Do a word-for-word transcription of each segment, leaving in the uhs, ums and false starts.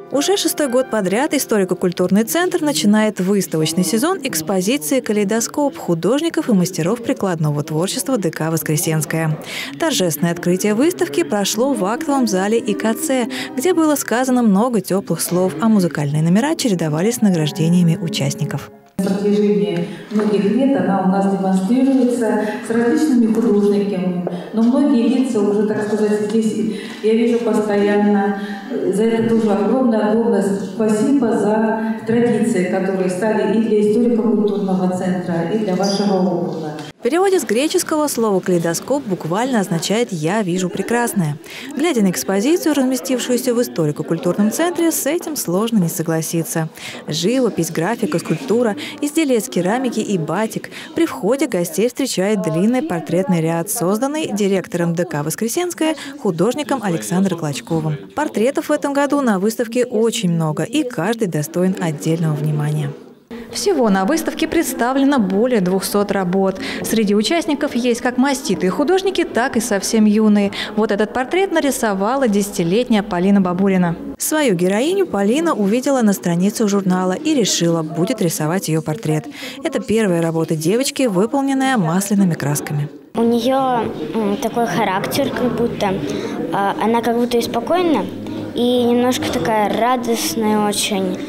Уже шестой год подряд историко-культурный центр начинает выставочный сезон экспозиции «Калейдоскоп» художников и мастеров прикладного творчества ДК «Воскресенская». Торжественное открытие выставки прошло в актовом зале И К Ц, где было сказано много теплых слов, а музыкальные номера чередовались с награждениями участников. На протяжении многих лет она у нас демонстрируется с различными художниками, но многие лица уже, так сказать, здесь я вижу постоянно. За это тоже огромное-огромное спасибо за традиции, которые стали и для историко-культурного центра, и для вашего округа. В переводе с греческого слово «калейдоскоп» буквально означает «я вижу прекрасное». Глядя на экспозицию, разместившуюся в историко-культурном центре, с этим сложно не согласиться. Живопись, графика, скульптура, изделия из керамики и батик. При входе гостей встречает длинный портретный ряд, созданный директором ДК «Воскресенская» художником Александром Клочковым. Портретов в этом году на выставке очень много, и каждый достоин отдельного внимания. Всего на выставке представлено более двухсот работ. Среди участников есть как маститые художники, так и совсем юные. Вот этот портрет нарисовала десятилетняя Полина Бабурина. Свою героиню Полина увидела на странице журнала и решила, будет рисовать ее портрет. Это первая работа девочки, выполненная масляными красками. У нее такой характер, как будто она как будто и спокойна, и немножко такая радостная очень.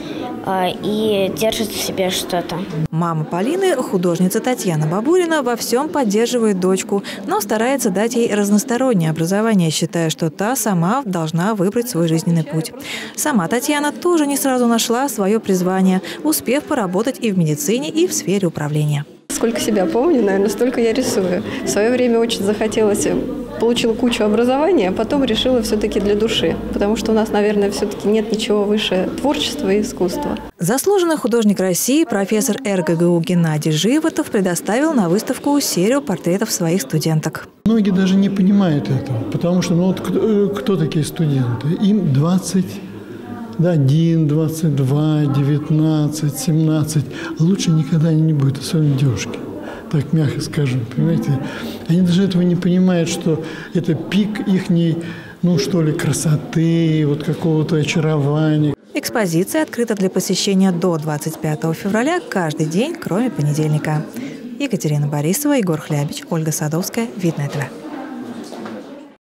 И держит в себе что-то. Мама Полины, художница Татьяна Бабурина, во всем поддерживает дочку, но старается дать ей разностороннее образование, считая, что та сама должна выбрать свой жизненный путь. Сама Татьяна тоже не сразу нашла свое призвание, успев поработать и в медицине, и в сфере управления. Сколько себя помню, наверное, столько я рисую. В свое время очень захотелось, получила кучу образования, а потом решила все-таки для души. Потому что у нас, наверное, все-таки нет ничего выше творчества и искусства. Заслуженный художник России, профессор Эр Гэ Гэ У Геннадий Животов предоставил на выставку серию портретов своих студенток. Многие даже не понимают этого, потому что ну, вот кто, кто такие студенты? Им двадцать один, двадцать два, девятнадцать, семнадцать. Лучше никогда не будет, особенно девушки. Так мягко скажем, понимаете? Они даже этого не понимают, что это пик ихней, ну что ли, красоты, вот какого-то очарования. Экспозиция открыта для посещения до двадцать пятого февраля каждый день, кроме понедельника. Екатерина Борисова, Егор Хлябич, Ольга Садовская, Видное ТВ.